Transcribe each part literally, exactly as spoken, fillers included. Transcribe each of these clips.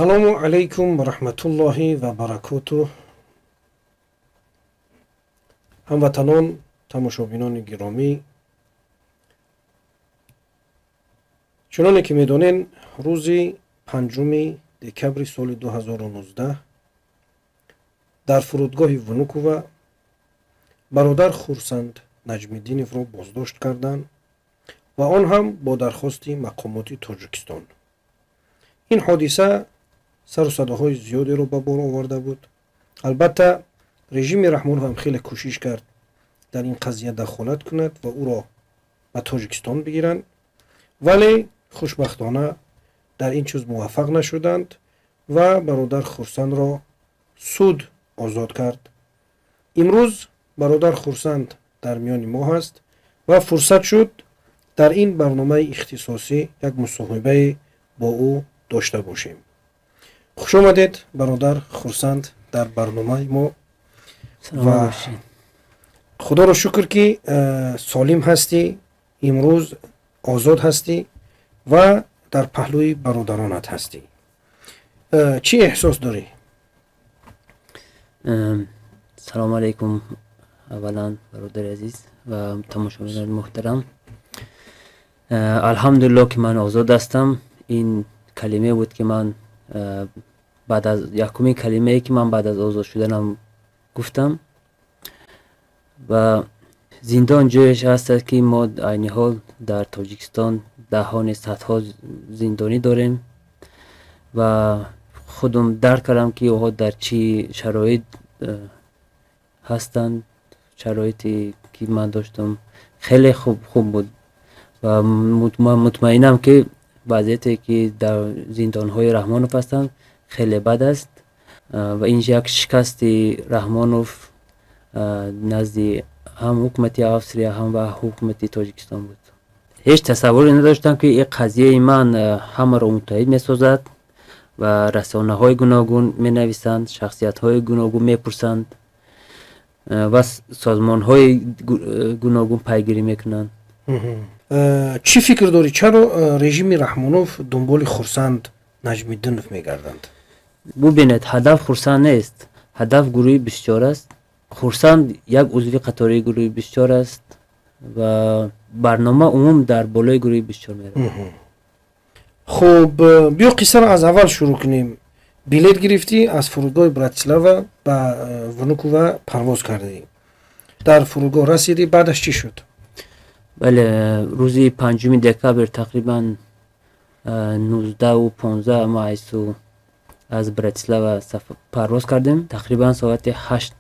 السلام علیکم و رحمت الله و برکاته. هموطنان، تماشابینان گرامی، چنانه که میدونین روز پنجم دکبر سال دو هزار و نوزده در فرودگاه ونوکووا برادر خورسند نجمیدینов را بازداشت کردند و آن هم با درخواست مقامات تاجیکستان. این حادثه سر و صداهای زیادی رو به بار آورده بود. البته رژیم رحمانov هم خیلی کوشش کرد در این قضیه دخالت کند و او را به تاجیکستان بگیرند، ولی خوشبختانه در این چیز موفق نشدند و برادر خورسند را سود آزاد کرد. امروز برادر خورسند در میان ما هست و فرصت شد در این برنامه اختصاصی یک مصاحبه با او داشته باشیم. خوش آمدید برادر خورسند در برنامه ما و خدا را شکر که سالم هستی، امروز آزاد هستی و در پهلوی برادرانت هستی. چی احساس داری؟ سلام علیکم اولا برادر عزیز و تماشاگران محترم. الحمدلله که من آزاد هستم. این کلمه بود که من بعد از یکمین کلمه ای که من بعد از آزاد شدنم گفتم و زندان جایش هست که ما عین حال در تاجیکستان دهان صدها زندانی داریم و خودم درک کردم که اوها در چی شرایط هستند. شرایطی که من داشتم خیلی خوب خوب بود و مطمئنم که وضعیتی که در زندان‌های رحمانov هستند خیلی بد است و این یک شکست رحمانov نزد هم حکومت افسریا هم و حکومت تاجیکستان بود. هیچ تصوری نداشتم که این قضیه من همه را متحد می‌سازد و رسانه‌های گوناگون می‌نویسند، شخصیت‌های گوناگون می‌پرسند و سازمان‌های گوناگون پیگیری می‌کنند. چی فکر داری چرا رژیم رحمانov دنبال خورسند نجمیدینov میگردند؟ ببینید، هدف خورسند نیست، هدف گروه بیست و چهار است. خورسند یک عضو قطاری گروه بیست و چهار است و برنامه عموم در بالای گروه بیست و چهار میره. خب بیا قصه را از اول شروع کنیم. بلیط گرفتی از فرودگاه براتیسلاوا به ونوکووا پرواز کردی، در فرودگاه رسیدی، بعدش چی شد؟ بله، روزی پنجم دکبر تقریبا نوزده و پانزده مایسو از براتیسلاوا پرواز کردیم. تقریبا ساعت هشت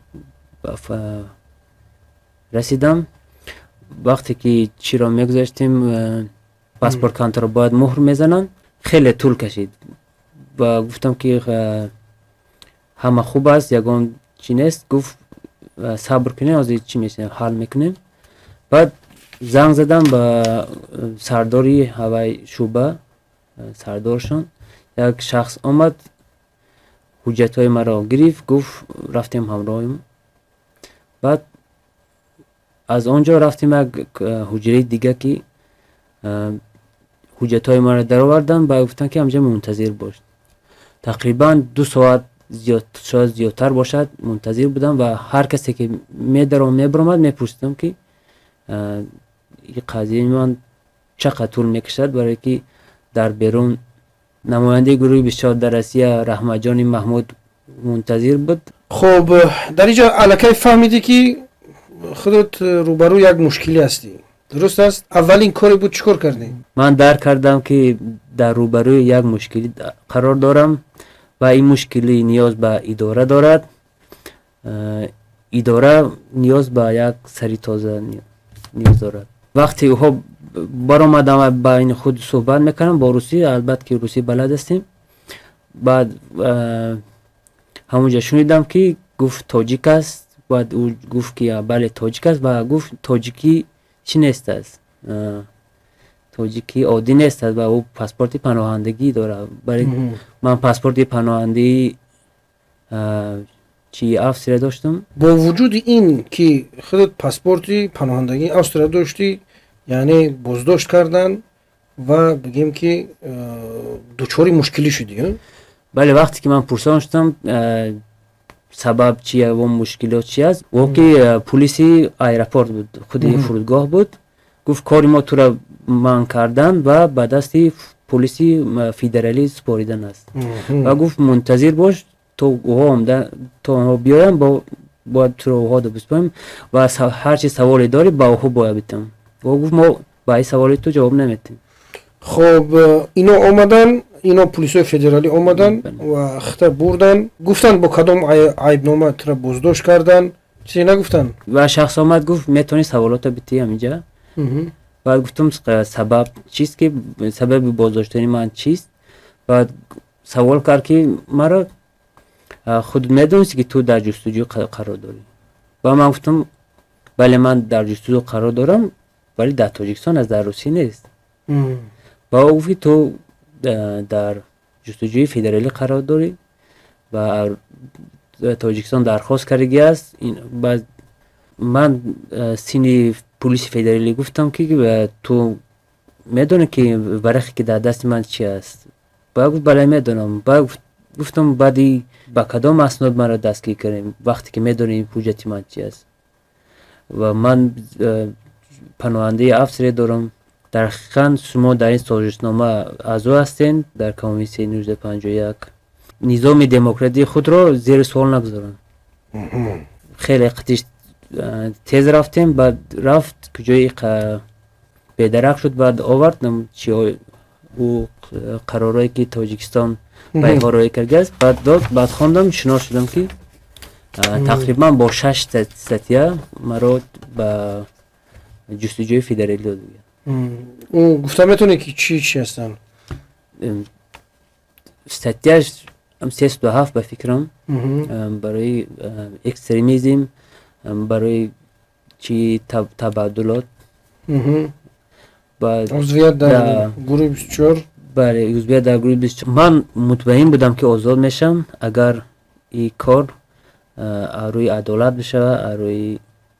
رسیدم. وقتی که چی را میگذاشتیم پاسپورت کانتر باید مهر میزنن، خیلی طول کشید و گفتم که همه خوب است، یگان چی نیست. گفت صبر کنین، از چی میشه حل میکنیم. بعد زنگ زدم به سرداری هوای شعبه، سردارشان. یک شخص آمد حجت های مرا گرفت، گفت رفتیم همراهیم. بعد از آنجا رفتیم یک حجره دیگه که حجت های مرا در آوردن و گفتن که همجا منتظر باش. تقریبا دو ساعت زیاد شاید زیادتر باشد منتظر بودم و هر کسی که می در و می برامد می پرسیدم که این قضیه من چقدر طول میکشد، برای که در بیرون نماینده گروه بیست و چهار در روسیه رحمت جان محمود منتظر بود. خب در اینجا الکی فهمیدی که خودت روبرو یک مشکلی هستی، درست است؟ اولین کاری بود چیکار کردی؟ من درک کردم که در روبروی یک مشکلی قرار دارم و این مشکلی نیاز به اداره دارد. اداره نیاز به یک سری تازه نیاز دارد. وقتی اوها برآمدم با این خود صحبت میکنم با روسی، البته که روسی بلد هستیم. بعد همونجا شنیدم که گفت تاجیک است. بعد او گفت که بله تاجیک است و گفت تاجیکی چی نیست است، تاجیکی عادی نیست و او پاسپورت پناهندگی داره. برای من پاسپورت پناهندگی چی افسر داشتم. با وجود این که خودت پاسپورت پناهندگی افسر داشتی، یعنی بازداشت کردن و بگیم که دوچاری مشکلی شدی؟ بله وقتی که من پرسان شدم سبب چیه و مشکلات چی است واقعی پلیسی ایرپورت بود خودی فرودگاه بود گفت کاری ما تو را من کردن و به دستی پلیسی فدرالی سپاریدن است و گفت منتظر باش تو هم تو بیایم با باید تو رو هاده بسپاریم و هر چی سوالی داری با او باید بیتم و گفت ما با این سوالی تو جواب نمیتیم. خب اینا آمدن اینا پلیسای فدرالی آمدن و خطه بردن گفتن با کدام عیب نامه تو را بازداشت کردن چیزی نگفتن و شخص آمد گفت میتونی سوالات بیتی همینجا و گفتم سبب چیست که سبب بازداشتنی من چیست و سوال کرد که مرا خود میدونستی که تو در جستجو قرار داری و من گفتم بله من در جستجو قرار دارم ولی در تاجیکستان از در روسیه نیست و او گفت تو در جستجوی فدرالی قرار داری و تاجیکستان درخواست کردگی است بعد من سینی پلیس فدرالی گفتم که تو میدونی که ورقی که در دست من چی است با گفت بله میدونم با گفتم بعدی با کدام اسناد مرا دستگیر کردیم وقتی که میدونی حجت من چی است و من پناهنده افسری دارم در حقیقت شما در این سازشنامه اعضا هستین در کمیسیون نوزده پنجاه و یک نظام دموکراتی خود را زیر سوال نگذارن خیلی قطعش تیز رفتیم بعد رفت کجای بیدرک شد بعد آوردم چی او قرارایی که تاجیکستان بایها رای کرده بعد داد بعد خواندم شناس شدم که تقریبا با شش ستیه مرا به جستجوی فدرالی داد. او گفتم میتونه که چی چی هستن ستیهش هم سیست و هفت به فکرم برای اکستریمیزم برای چی تبادلات عضویت در گروه بیست و چهار بله عضویت در گروه بیست و چهار من مطمئن بودم که آزاد میشم اگر این کار روی عدالت بشه روی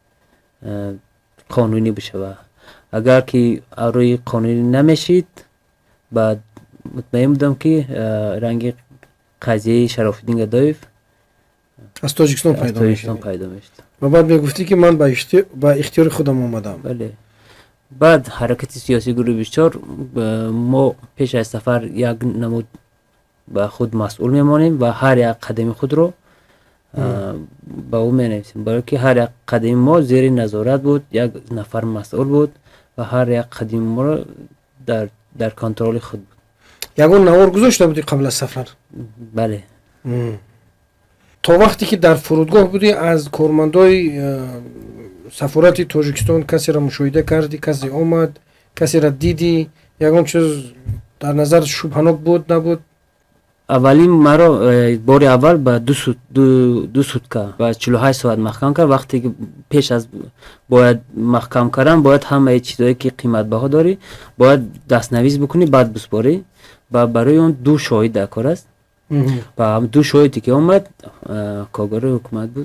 قانونی بشه اگر که روی قانونی نمیشید بعد مطمئن بودم که رنگ قضیه شرافالدین گدایف از تاجیکستان پیدا میشه پیدا میشه و بعد میگفتی که من با اختیار خودم اومدم. بله بعد حرکت سیاسی گروه بیست و چهار ما پیش از سفر یک نمود با خود مسئول میمانیم و هر یک قدم خود رو با او مینویسیم برای که هر یک قدم ما زیر نظارت بود یک نفر مسئول بود و هر یک قدم ما در در کنترل خود بود. یگون نوار گذاشته بودی قبل از سفر؟ بله. تا وقتی که در فرودگاه بودی از کارمندای سفارت تاجیکستان کسی را مشاهده کردی؟ کسی آمد؟ کسی را دیدی؟ یگون چیز در نظر شبهناک بود نبود؟ اولی مرا بار اول با دو سوت دو, دو سوتکا و چهل و هشت ساعت محکم کرد. وقتی که پیش از باید محکم کردن باید همه چیزایی که قیمت بها داری باید دستنویس بکنی بعد بسپاری و برای اون دو شاهد در کار است و دو شاهدی که اومد کارگر حکومت بود.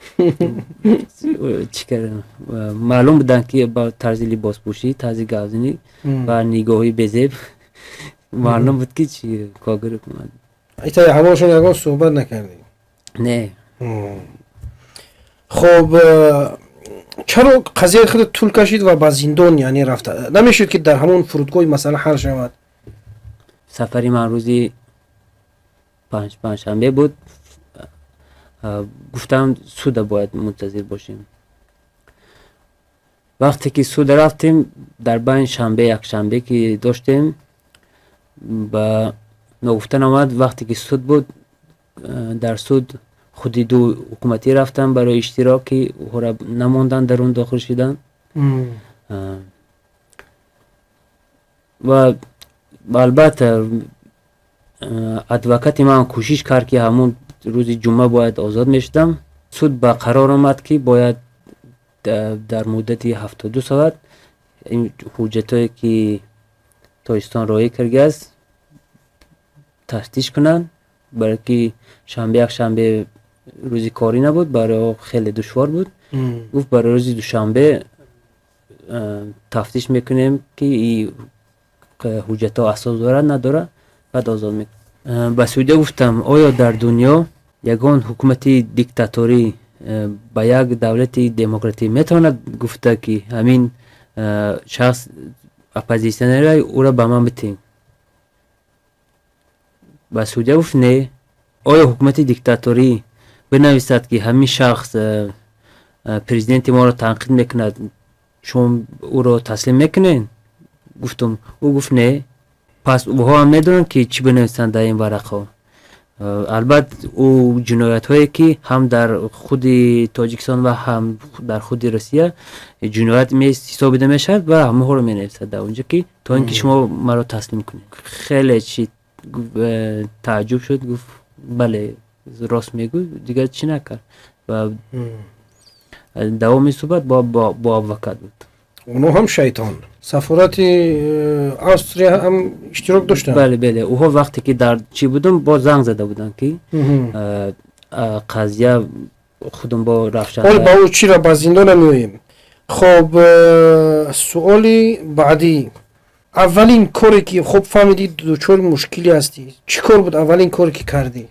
چی کردن معلوم بودن که با طرز لباس پوشی طرز گوزنی و نگاهی بزیب معلوم بود که چی کارگر حکومت. ایتا هماشون یکان صحبت نکردی؟ نه. خب چرا قضیه خود طول کشید و با زندان یعنی رفته؟ نمیشد که در همون فرودگاه مثلا حل شود؟ سفری من روزی پنج پنج شنبه بود. گفتم سود باید منتظر باشیم. وقتی که سود رفتیم در بین شنبه یک شنبه که داشتیم با نگفتن آمد وقتی که سود بود در سود خودی دو حکومتی رفتن برای اشتراکی و نماندن در اون داخل شدن و البته ادوکت من کوشش کرد که همون روز جمعه باید آزاد میشدم. سود با قرار آمد که باید در مدت هفتاد و دو ساعت این حجتایی که تاجیکستان رای کرده است تفتیش کنن برای که شنبه یک شنبه روزی کاری نبود برای خیلی دشوار بود. گفت برای روزی دوشنبه تفتیش میکنیم که این حجت ها اساس داره نداره بعد آزاد میکنیم. ба Саудия гуфтам оё дар дунё ягон ҳукумати диктаторӣ ба як давлати демократӣ метавонад гуфта ки ҳамин шахс оппозитсионера ӯро ба ман битем. ба Саудия гуфт не, оё ҳукумати диктаторӣ бинависад ки ҳамин шахс президенти моро танқид мекунад, шумо ӯро таслим мекунед? Гуфтам, ӯ гуфт не. Пас ӯҳо ҳам медонанд ки чӣ бинависанд дар ин варақҳо. Албатта ӯ ҷиноятҳое ки ҳам дар худи Тоҷикистон ва ҳам дар худи Русия ҷиноят ҳисобида мешавад ва ҳамаҳоро менависад дар онҷа ки то ин ки шумо маро таслим кунед. Хеле чӣ тааҷҷуб шуд, гуфт бале рост мегӯ, дигар чӣ накард. Ва давоми суҳбат бо аввокат буд. онҳо ҳам шайтон. сафорати Австрия ҳам иштирок доштанд? бале бале ӯҳо вақте ки дар чӣ будам бо занг зада буданд ки қазия худам бо рафшан. ҳол ба ӯ чира ба зиндон намеоем. хоб суоли баъдӣ, аввалин коре ки хоб фаҳмидӣ дучори мушкилӣ ҳастӣ, чӣ кор буд аввалин коре ки кардӣ?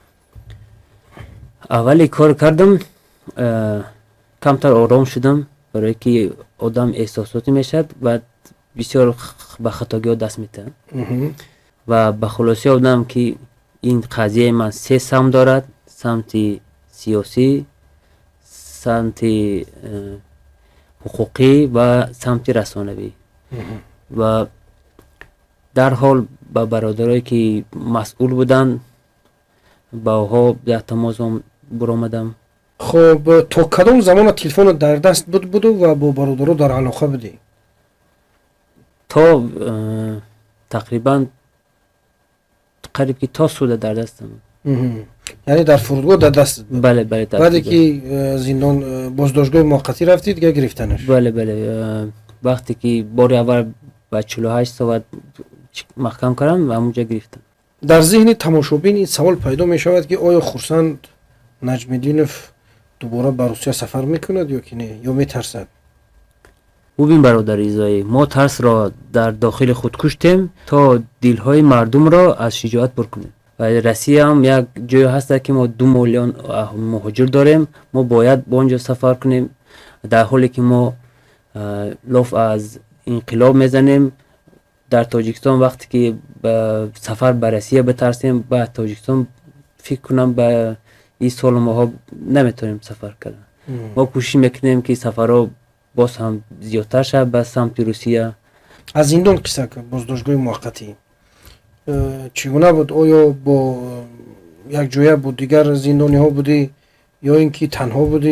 аввали кор кардам, камтар ором шудам, барое ки одам эҳсосотӣ мешавад ва бисёр ба хатогиҳо даст метиҳад. ва ба хулосӣ овдам ки ин қазияи ман се самт дорад: самти сиёсӣ, самти ҳуқуқӣ ва самти расонавӣ. ва дарҳол ба бародарое ки масъул буданд ба оҳо дар тамос буромадам. хоб то кадом замона телефона дар даст буд буду ва бо бародаро дар алоқа будӣ? то тақрибан қариб ки то суда дар дастам. яъне дар фурудгоҳ дар даст? бале бале. баъде ки зиндон боздоштгоҳи муваққатӣ рафтӣ дигар гирифтанаш? бале бале. вақте ки бори аввал ба чилу ҳашт соат маҳкам кардам, ҳамунҷа гирифтам. дар зеҳни тамошобин ин савол пайдо мешавад ки оё Хурсанд Наҷмиддинов дубора ба Русия сафар мекунад ё ки не, ё метарсад? бубин бародари изоӣ, мо тарсро дар дохили худ куштем то дилҳои мардумро аз шиҷоат пур кунем. ва Россия ҳам як ҷое ҳаст ки мо ду миллион муҳоҷир дорем, мо бояд ба он ҷо сафар кунем, дар ҳоле ки мо лоф аз инқилоб мезанем. дар Тоҷикистон вақте ки сафар ба Россия битарсем, ба Тоҷикистон фикр кунам ба ин солу моҳо наметавонем сафар кардан. мо кӯшиш мекунем ки сафарҳо боз ҳам зиёдтар шавад ба самти Русия. аз зиндон қисса боздоштгоҳи муваққатӣ чӣ гуна буд? оё бо якҷоя бо дигар зиндониҳо будӣ ё ин ки танҳо будӣ?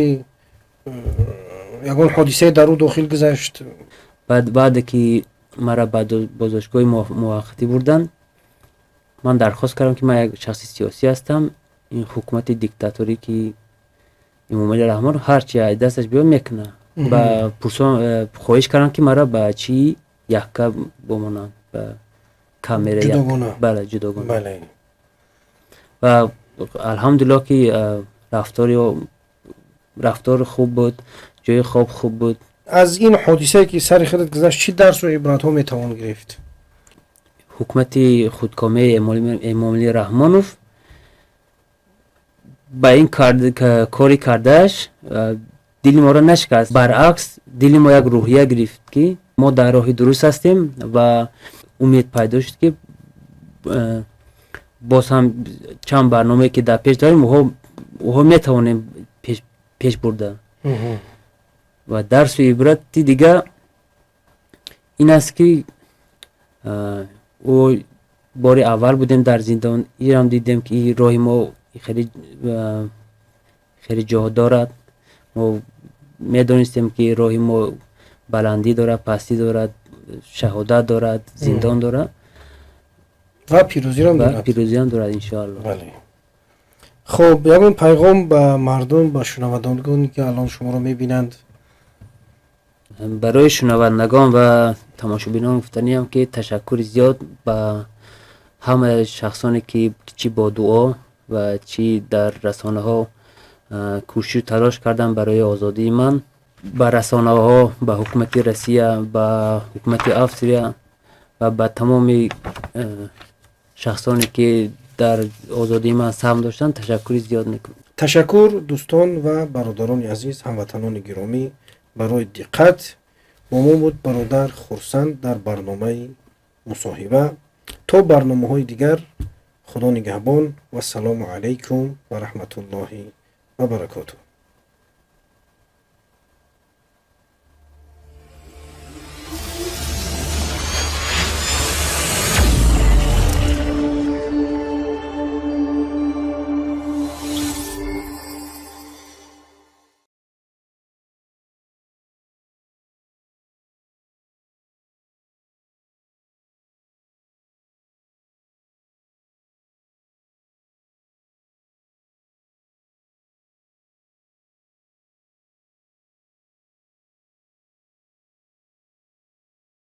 ягон ҳодисае дар ӯ дохил гузашт? баъде ки мара ба боздоштгоҳи муваққатӣ бурданд, ман дархост кардам ки ман як шахси сиёсӣ ҳастам. ин ҳукумати диктаторӣ ки Эмомалӣ Раҳмон ҳарчи аз дасташ биёд мекуна. ба пурсон хоҳиш кардам ки мара ба чӣ якка бомонанд, ба камера бале ҷудогона. ва алҳамдулиллоҳ ки рафтори рафтори хуб буд, ҷои хоб хуб буд. аз ин ҳодисае ки сари худат гузашт чӣ дарсу ибратҳо метавон гирифт? ҳукумати худкомии Эмомалӣ Раҳмонов ба ин кори кардааш дили моро нашикаст, баръакс дили мо як рӯҳия гирифт ки мо дар роҳи дуруст ҳастем ва умед пайдо шуд ки боз ҳам чанд барномае ки дар пеш дорем оҳо метавонем пеш бурда. ва дарсу ибрати дигар ин аст ки ӯ бори аввал будем дар зиндон, инам дидем ки роҳи мо хеле ҷоҳ дорад. мо медонистем ки роҳи мо баландӣ дорад, пастӣ дорад, шаҳодат дорад, зиндон дорад ва пирӯзиам дорад. пирӯзиам дорад иншоалло. хуб, ягон пайғом ба мардум, ба шунавандагоне ки алон шуморо мебинанд? барои шунавандагон ва тамошобинон гуфтаниам ки ташаккури зиёд ба ҳамаи шахсоне ки чӣ бо дуо ва чӣ дар расонаҳо кӯшишу талош кардан барои озодии ман. ба расонаҳо, ба ҳукумати Россия, ба ҳукумати Австрия ва ба тамоми шахсоне ки در آزادی من سهم داشتن تشکری زیاد میکنم. تشکر دوستان و برادران عزیز، هموطنان گرامی برای دقت. با ما بود برادر خورسند در برنامه مصاحبه. تا برنامه های دیگر خدا نگهبان و السلام علیکم و رحمت الله و برکاته.